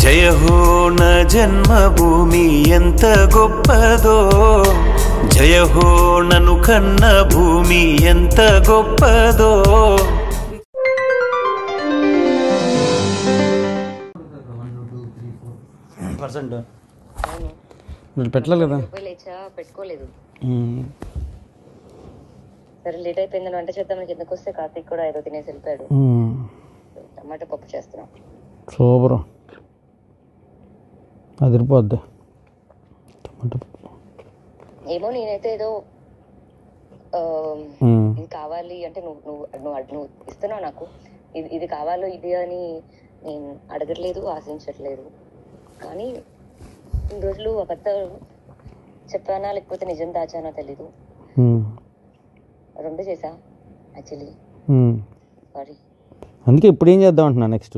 జయ హో నా జన్మభూమి ఎంత గొప్పదో, జయ హో నన్ను కన్న భూమి ఎంత గొప్పదో. పెట్టలేదు కదా, పెట్టుకోలేదు. సరే లేట్ అయిపోయిందని వంట చేద్దామని కిందకు వస్తే కార్తీక్ కూడా ఏదో తినేసి వెళ్ళిపోయాడు. టమాటా పప్పు చేస్తున్నాం. సూపర్, అదిరిపోద్ది టమాటా పప్పు. ఏమో నేనైతే ఏదో ఇది కావాలి అంటే నువ్వు ఇస్తున్నావు నాకు, ఇది కావాలో ఇది అని నేను అడగట్లేదు, ఆశించట్లేదు. కానీ ఇన్ని రోజులు అబద్ధాలు చెప్పానా లేకపోతే నిజం దాచానా తెలీదు. రెండు చేసా యాక్చువల్లీ. సారీ. అందుకే ఇప్పుడు ఏం చేద్దాం అంటున్నా నెక్స్ట్.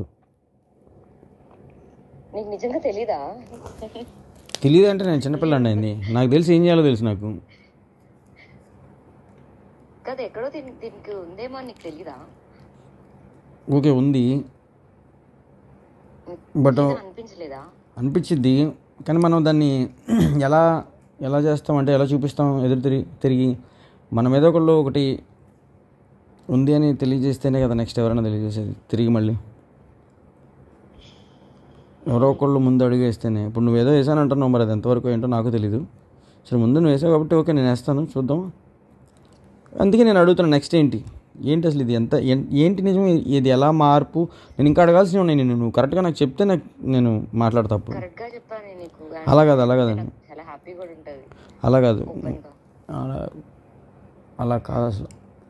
నీకు నిజంగా తెలీదా? తెలియదు అంటే నేను చిన్నపిల్లండి అయింది, నాకు తెలిసి ఏం చేయాలో తెలుసు నాకు. కదా ఎక్కడో దీనికి ఉందేమో నీకు తెలీదా? ఓకే ఉంది, బట్ అనిపించలేదా? అనిపించిద్ది, కానీ మనం దాన్ని ఎలా ఎలా చేస్తామంటే ఎలా చూపిస్తాం ఎదురు తిరిగి మనం ఏదో ఒకటి ఉంది అని తెలియజేస్తేనే కదా నెక్స్ట్ ఎవరైనా తెలియజేసేది తిరిగి. మళ్ళీ ఎవరో ఒకళ్ళు ముందు అడుగు వేస్తేనే. ఇప్పుడు నువ్వు ఏదో వేసాను అంటున్నావు, మరి అది ఎంతవరకు ఏంటో నాకు తెలీదు. సరే ముందు నువ్వు వేసావు కాబట్టి ఓకే నేను వేస్తాను, చూద్దాం. అందుకే నేను అడుగుతున్నాను నెక్స్ట్ ఏంటి అసలు ఇది ఎంత ఏంటి నిజం, ఇది ఎలా మార్పు. నేను ఇంకా అడగాల్సిన ఉన్నాయి, నువ్వు కరెక్ట్గా నాకు చెప్తే నేను మాట్లాడతా. అప్పుడు అలా కాదు అలా కాదు అలా కాదు అసలు.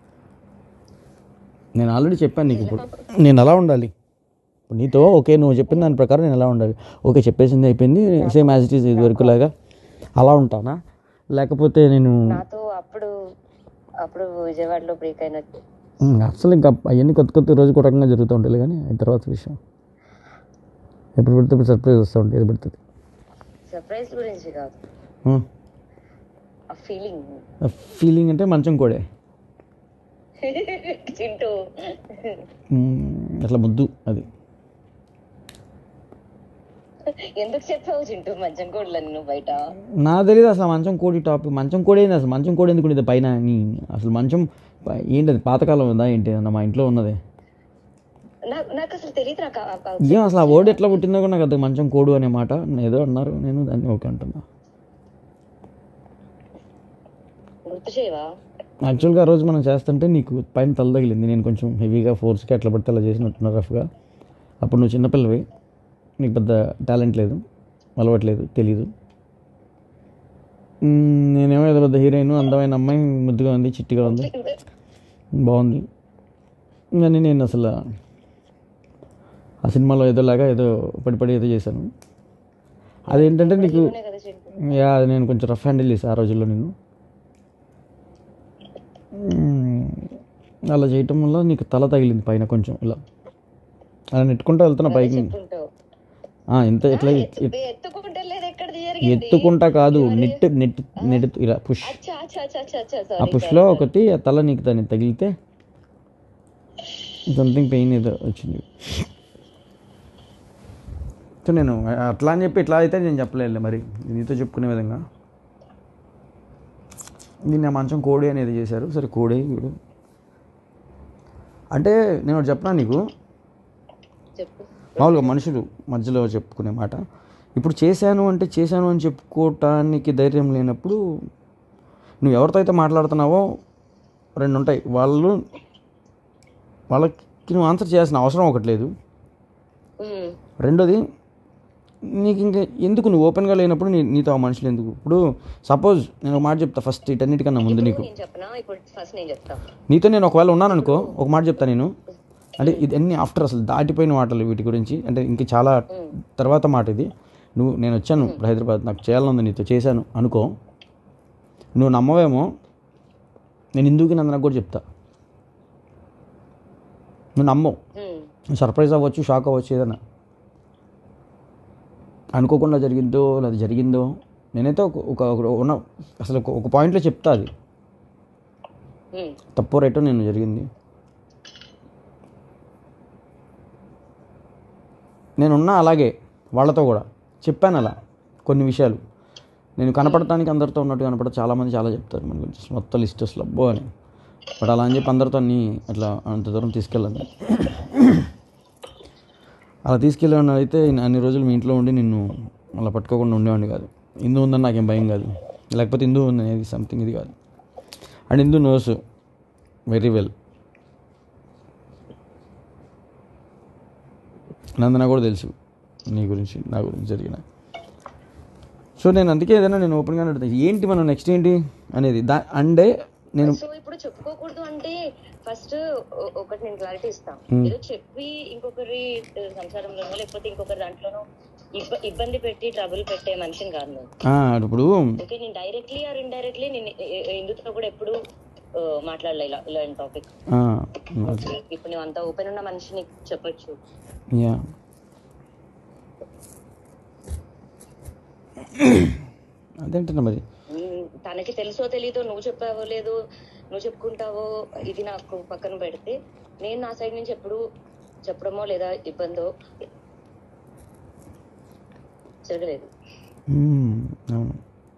నేను ఆల్రెడీ చెప్పాను నీకు ఇప్పుడు నేను ఎలా ఉండాలి. ఇప్పుడు నీతో ఓకే నువ్వు చెప్పిన దాని ప్రకారం నేను ఎలా ఉండాలి. ఓకే చెప్పేసింది అయిపోయింది, సేమ్ యాజ్ ఇట్ ఈస్ ఇది వరకు లాగా అలా ఉంటానా, లేకపోతే నేను అప్పుడు విజయవాడలో బ్రేక్ అయినట్టు అసలు ఇంకా అవన్నీ కొత్త రోజు ఒక రకంగా జరుగుతూ ఉంటాయి. కానీ తర్వాత విషయం ఎప్పుడు పెడితే ఇప్పుడు సర్ప్రైజ్ వస్తూ ఉంటుంది. ఏది పెడుతుంది సర్ప్రైజ్ గురించి కాదు, ఫీలింగ్ అంటే మంచం కోడే అట్లా ముద్దు. అది ఎందుకు చెప్పావు చింటూ మంచం కోడలని నువ్వు బయట? నా తెలియదు అసలు మంచం కోడి టాపిక్. మంచం కోడి ఏంది అసలు? మంచం కోడి ఎందుకు ఉండేది పైన? అసలు మంచం ఏంటది? పాతకాలం ఉందా ఏంటి? మా ఇంట్లో ఉన్నదే. నాకు అసలు తెలియదు. ఏం అసలు ఆ వర్డ్ ఎట్లా పుట్టిందో కూడా నాకు అది మంచం కోడు అనే మాట ఏదో అన్నారు, నేను దాన్ని ఓకే అంటున్నా. యాక్చువల్గా ఆ రోజు మనం చేస్తుంటే నీకు పైన తల తగిలింది, నేను కొంచెం హెవీగా ఫోర్స్గా ఎట్లా పడితే అలా చేసినట్టున్నా రఫ్గా. అప్పుడు నువ్వు చిన్నపిల్లవి, నీకు పెద్ద టాలెంట్ లేదు, అలవాట్లేదు, తెలీదు. నేనేమో ఏదో పెద్ద హీరోయిన్, అందమైన అమ్మాయి, ముద్దుగా ఉంది, చిట్టిగా ఉంది, బాగుంది. కానీ నేను అసలు ఆ సినిమాలో ఏదోలాగా ఏదో పడి ఏదో చేశాను. అదేంటంటే నీకు అది నేను కొంచెం రఫ్ హ్యాండిల్ చేశాను ఆ రోజుల్లో. నేను అలా చేయటం వల్ల నీకు తల తగిలింది పైన కొంచెం. ఇలా అలా నెట్టుకుంటూ వెళ్తున్నా పైకి. ఎంత ఎట్లా ఎత్తుకుంటా కాదు, నెట్టు ఇలా పుష్. ఆ పుష్లో ఒకటి ఆ తల నీకు దాన్ని తగిలితే సంథింగ్ పెయిన్ ఏదో వచ్చింది. సో నేను అట్లా అని చెప్పి ఇట్లా అయితే నేను చెప్పలేదు మరి నీతో చెప్పుకునే విధంగా. దీన్ని ఆ మంచం కోడి అనేది చేశారు. సరే కోడి వీడు అంటే నేను ఒకటి చెప్పనా నీకు, మామూలుగా మనుషులు మధ్యలో చెప్పుకునే మాట. ఇప్పుడు చేశాను అని చెప్పుకోవటానికి ధైర్యం లేనప్పుడు నువ్వు ఎవరితో అయితే మాట్లాడుతున్నావో రెండు ఉంటాయి. వాళ్ళకి నువ్వు ఆన్సర్ చేయాల్సిన అవసరం ఒకటి లేదు. రెండోది నీకు ఇంకా ఎందుకు నువ్వు ఓపెన్గా లేనప్పుడు నీతో ఆ మనుషులు ఎందుకు? ఇప్పుడు సపోజ్ నేను ఒక మాట చెప్తా ఫస్ట్, ఇటన్నిటికన్నా ముందు నీకు నీతో నేను ఒకవేళ ఉన్నాను అనుకో, ఒక మాట చెప్తా నేను. అంటే ఇది అన్ని ఆఫ్టర్ అసలు దాటిపోయిన మాటలు వీటి గురించి, అంటే ఇంక చాలా తర్వాత మాట ఇది. నేను వచ్చాను హైదరాబాద్, నాకు చేయాలనుంది, నీతో చేశాను అనుకో, నువ్వు నమ్మవేమో, నేను ఇందుకు నందనకు కూడా చెప్తా. నువ్వు నమ్మవు, సర్ప్రైజ్ అవ్వచ్చు, షాక్ అవ్వచ్చు, ఏదైనా అనుకోకుండా జరిగిందో అది జరిగిందో. నేనైతే ఉన్న అసలు ఒక పాయింట్లో చెప్తా, అది తప్పో రైటో నేను జరిగింది. నేనున్నా అలాగే వాళ్ళతో కూడా చెప్పాను అలా కొన్ని విషయాలు. నేను కనపడటానికి అందరితో ఉన్నట్టు కనపడతా, చాలామంది చాలా చెప్తారు మన గురించి మొత్తం లిస్ట్ అసలు అబ్బో అని. బట్ అలా అని చెప్పి అందరితో అన్నీ అట్లా అంత దూరం తీసుకెళ్ళాను. అలా తీసుకెళ్ళాను అయితే అన్ని రోజులు మీ ఇంట్లో ఉండి నిన్ను అలా పట్టుకోకుండా ఉండేవాడిని కాదు. ఇందు ఉందని నాకేం భయం కాదు, లేకపోతే ఇందు ఉంది అనేది సంథింగ్ ఇది కాదు. And Indu knows very well. Nandana కూడా తెలుసు నీ గురించి, నా గురించి జరిగిన. సో నేను అందుకే ఏదైనా నేను ఓపెన్గానే అడుగుతాను, ఏంటి మనం నెక్స్ట్ ఏంటి అనేది. అంటే నేను సో ఇప్పుడు చెప్పుకోకూడదు అంటే ఫస్ట్ ఒకటి నేను క్లారిటీ ఇస్తాను. ఏదో చెప్పి ఇంకొకరి సంసారంలోనో లేకపోతే ఇంకొకరి దాంట్లోనో ఇబ్బంది పెట్టి ట్రబుల్ పెట్టే మనిషిని కాదు నేను. ఇప్పుడు ఓకే, నేను డైరెక్ట్లీ ఆర్ ఇండైరెక్ట్లీ నేను ఎందుతో కూడా ఎప్పుడు మాట్లాడలే ఇలాంటి టాపిక్. ఇప్పుడు నువ్వు అంత ఓపెన్ ఉన్న మనిషిని చెప్పొచ్చు. అదేంటన్నా మరి తనకి తెలుసో తెలీదో, నువ్వు చెప్పావో లేదో, నువ్వు చెప్పుకుంటావో ఇది నాకు పక్కన పెడితే, నేను నా సైడ్ నుంచి ఎప్పుడు చెప్పడమో లేదా ఇబ్బందో జరగలేదు. అవును,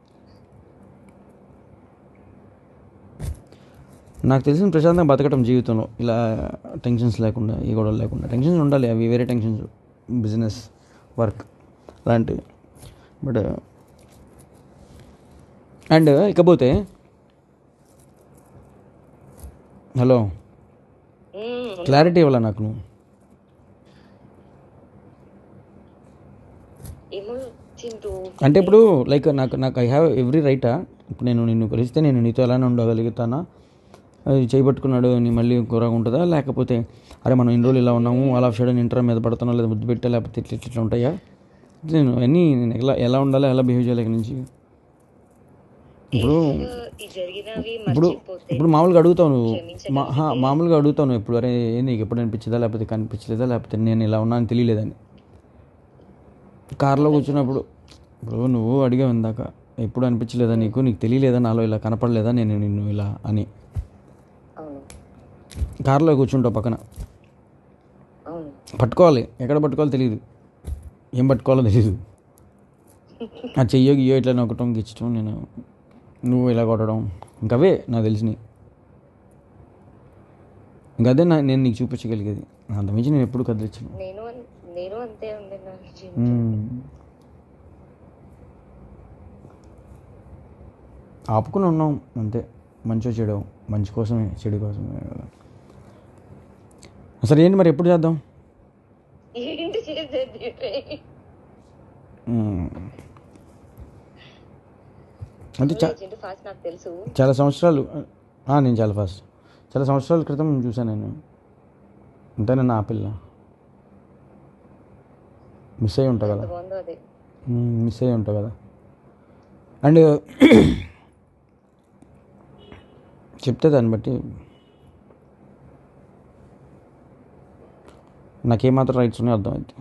నాకు తెలిసిన ప్రశాంతంగా బతకటం జీవితంలో, ఇలా టెన్షన్స్ లేకుండా, ఏ గొడవలు లేకుండా. టెన్షన్స్ ఉండాలి, అవి వేరే టెన్షన్స్, బిజినెస్, వర్క్ అలాంటివి. బట్ అండ్ ఇకపోతే హలో క్లారిటీ ఇవ్వాలా నాకు నువ్వు. అంటే ఇప్పుడు లైక్ నాకు ఐ హ్యావ్ ఎవ్రీ రైటా. ఇప్పుడు నేను నిన్ను కలిస్తే నేను నీతో ఎలానే ఉండగలుగుతానా, అది చేయబట్టుకున్నాడు నీ మళ్ళీ కూరగా ఉంటుందా, లేకపోతే అరే మనం ఇన్ని రోజులు ఇలా ఉన్నాము అలా సడన్ ఇంటర్ మీద పడుతున్నా, లేదా ముద్దు పెట్టా, లేకపోతే ఇట్లా ఉంటాయా, నేను అన్నీ నేను ఎలా ఉండాలి, ఎలా బిహేవ్ చేయాలి ఇక్కడ నుంచి. ఇప్పుడు మామూలుగా అడుగుతావు నువ్వు, మామూలుగా అడుగుతావు నువ్వు ఎప్పుడు, అరే నీకు ఎప్పుడు అనిపించదా, లేకపోతే కనిపించలేదా, లేకపోతే నేను ఇలా ఉన్నాను తెలియలేదని. కార్లో కూర్చున్నప్పుడు ఇప్పుడు నువ్వు అడిగావు ఇందాక, ఎప్పుడు అనిపించలేదా నీకు తెలియలేదా, నాలో ఇలా కనపడలేదా నేను నిన్ను ఇలా అని. కార్లో కూర్చుంటావు పక్కన, పట్టుకోవాలి, ఎక్కడ పట్టుకోవాలో తెలియదు, ఏం పట్టుకోవాలో తెలీదు. ఆ చెయ్యో గియ్యో ఇట్లా నొక్కటం గిచ్చటం, నువ్వు ఇలా కొట్టడం, ఇంకవే నాకు తెలిసినవి. ఇంకదే నేను నీకు చూపించగలిగేది, అంతమించి నేను ఎప్పుడు కదిలించాను. ఆపుకుని ఉన్నాం అంతే, మంచో చెడు, మంచి కోసమే చెడు కోసమే కదా. అసలు ఏంటి మరి ఎప్పుడు చేద్దాం? అంటే చాలా సంవత్సరాలు, నేను చాలా ఫాస్ట్, చాలా సంవత్సరాల క్రితం చూసాను నేను. అంతే నా పిల్ల మిస్ అయ్యి ఉంటా కదా, మిస్ అయ్యి ఉంటా కదా. అండ్ చెప్తే దాన్ని బట్టి నాకేమాత్రం రైట్స్ ఉన్నాయో అర్థమైంది.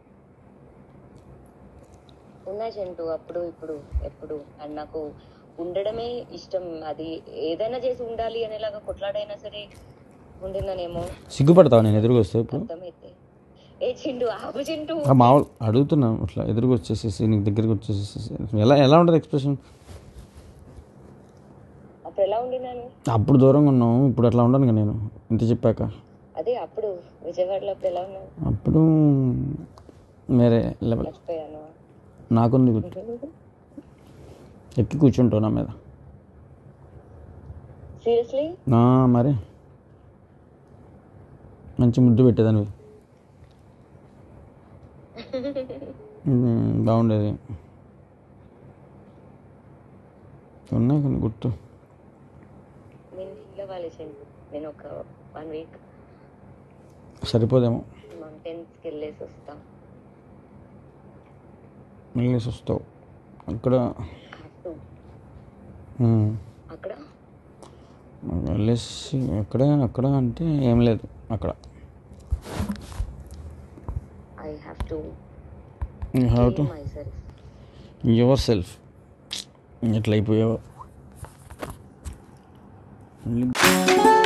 ఉన్నాయి చెంటు, అప్పుడు ఇప్పుడు ఎప్పుడు. అండ్ నాకు ఉండడమే ఇష్టం, అది ఏదైనా చేసి ఉండాలి అనేలాగా కొట్లాడైనా సరే ఉండిందనేమో. సిగ్గుపడతావు నేను ఎదురుగా వస్తే ఇప్పుడు? అర్థమైతే ఏ చింటూ ఆపు చింటూ, మామూలు అడుగుతున్నాను అట్లా ఎదురుగా వచ్చేసేసి నీకు దగ్గరికి వచ్చేసేసి ఎలా ఉంటుంది ఎక్స్ప్రెషన్? అప్పుడు ఎలా ఉండినాను? అప్పుడు దూరంగా ఉన్నావు, ఇప్పుడు అట్లా ఉండను కదా నేను ఇంత చెప్పాక. అదే అప్పుడు విజయవాడలో అప్పుడు ఎలా ఉన్నాను? అప్పుడు వేరే లెవెల్. మర్చిపోయాను. నాకుంది గుర్తు, ఎక్కి కూర్చుంటావు నా మీద. సీరియస్లీ? మరి మంచి ముద్దు పెట్టేదానివి, బాగుండేది. ఉన్నాయి కొన్ని గుర్తు. నేను ఒక 1 వీక్ సరిపోదేమో, మౌంటైన్స్కి వెళ్ళేసి వస్తావు అక్కడ వెళ్ళేసి అక్కడ అంటే ఏం లేదు అక్కడ. I have to myself. yourself. ఎట్లా అయిపోయావు?